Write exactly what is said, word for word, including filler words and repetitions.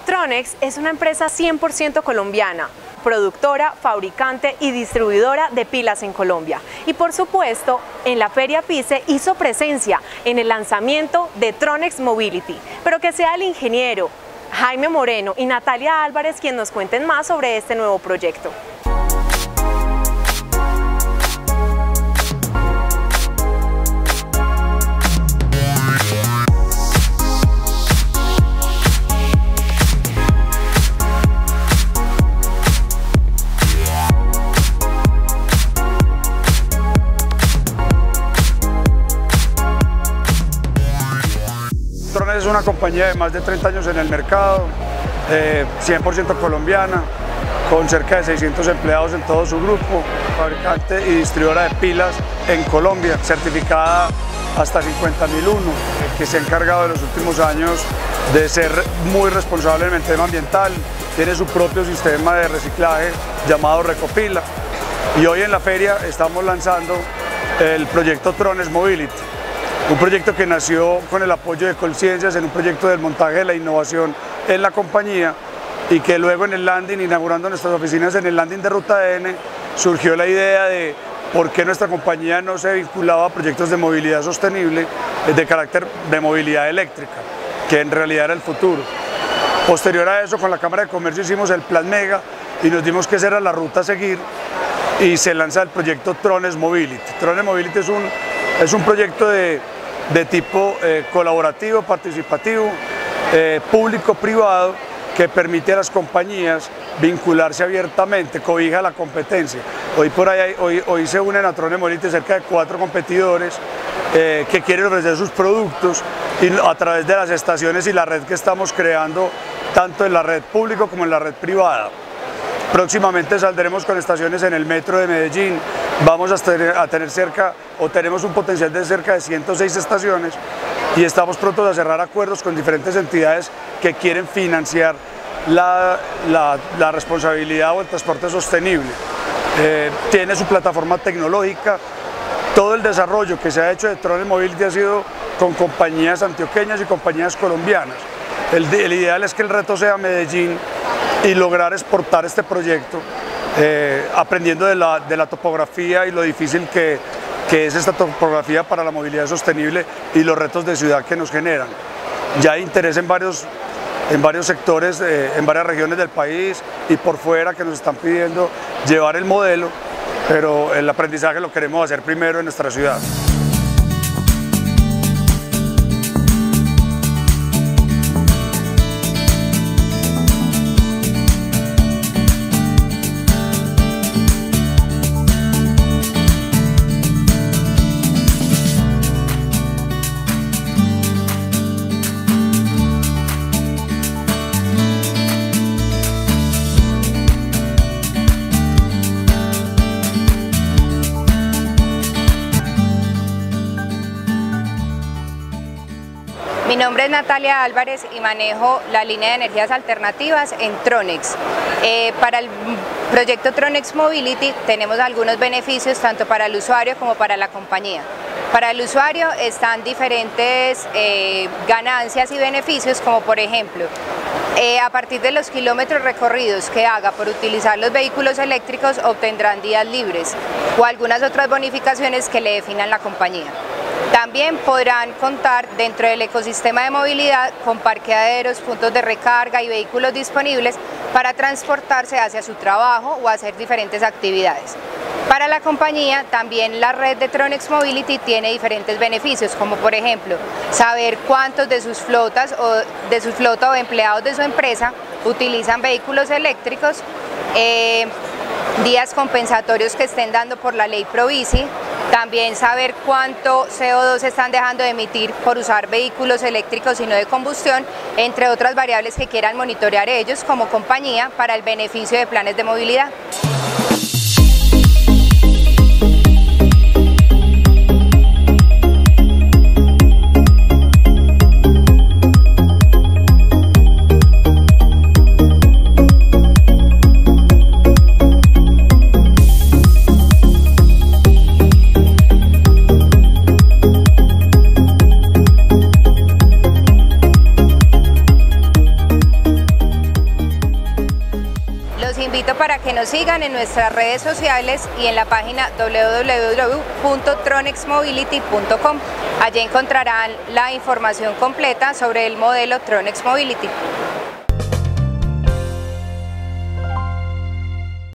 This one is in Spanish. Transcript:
Tronex es una empresa cien por ciento colombiana, productora, fabricante y distribuidora de pilas en Colombia. Y por supuesto, en la Feria PICE hizo presencia en el lanzamiento de Tronex Mobility. Pero que sea el ingeniero Jaime Moreno y Natalia Álvarez quien nos cuenten más sobre este nuevo proyecto. Tronex es una compañía de más de treinta años en el mercado, eh, cien por ciento colombiana, con cerca de seiscientos empleados en todo su grupo, fabricante y distribuidora de pilas en Colombia, certificada hasta cincuenta mil uno, que se ha encargado de los últimos años de ser muy responsable en el tema ambiental, tiene su propio sistema de reciclaje llamado Recopila, y hoy en la feria estamos lanzando el proyecto Tronex Mobility. Un proyecto que nació con el apoyo de Colciencias en un proyecto del montaje de la innovación en la compañía y que luego en el landing, inaugurando nuestras oficinas en el landing de Ruta N, surgió la idea de por qué nuestra compañía no se vinculaba a proyectos de movilidad sostenible de carácter de movilidad eléctrica, que en realidad era el futuro. Posterior a eso, con la Cámara de Comercio hicimos el Plan Mega y nos dimos que esa era la ruta a seguir y se lanza el proyecto Tronex Mobility. Tronex Mobility es un, es un proyecto de de tipo eh, colaborativo, participativo, eh, público-privado, que permite a las compañías vincularse abiertamente, cobija la competencia. Hoy, por ahí, hoy, hoy se unen a Tronex Mobility cerca de cuatro competidores eh, que quieren ofrecer sus productos y a través de las estaciones y la red que estamos creando, tanto en la red pública como en la red privada. Próximamente saldremos con estaciones en el metro de Medellín, vamos a tener, a tener cerca, o tenemos un potencial de cerca de ciento seis estaciones y estamos prontos a cerrar acuerdos con diferentes entidades que quieren financiar la, la, la responsabilidad o el transporte sostenible. Eh, tiene su plataforma tecnológica, todo el desarrollo que se ha hecho de Tronex Mobility ha sido con compañías antioqueñas y compañías colombianas. El, el ideal es que el reto sea Medellín y lograr exportar este proyecto, eh, aprendiendo de la, de la topografía y lo difícil que, que es esta topografía para la movilidad sostenible y los retos de ciudad que nos generan. Ya hay interés en varios, en varios sectores, eh, en varias regiones del país y por fuera que nos están pidiendo llevar el modelo, pero el aprendizaje lo queremos hacer primero en nuestra ciudad. Mi nombre es Natalia Álvarez y manejo la línea de energías alternativas en Tronex. Eh, para el proyecto Tronex Mobility tenemos algunos beneficios tanto para el usuario como para la compañía. Para el usuario están diferentes eh, ganancias y beneficios, como por ejemplo, eh, a partir de los kilómetros recorridos que haga por utilizar los vehículos eléctricos obtendrán días libres o algunas otras bonificaciones que le definan la compañía. También podrán contar dentro del ecosistema de movilidad con parqueaderos, puntos de recarga y vehículos disponibles para transportarse hacia su trabajo o hacer diferentes actividades. Para la compañía, también la red de Tronex Mobility tiene diferentes beneficios, como por ejemplo, saber cuántos de sus flotas o de su flota o empleados de su empresa utilizan vehículos eléctricos, eh, días compensatorios que estén dando por la ley Probici, también saber cuánto C O dos están dejando de emitir por usar vehículos eléctricos y no de combustión, entre otras variables que quieran monitorear ellos como compañía para el beneficio de planes de movilidad. los invito para que nos sigan en nuestras redes sociales y en la página w w w punto tronex mobility punto com. Allí encontrarán la información completa sobre el modelo Tronex Mobility.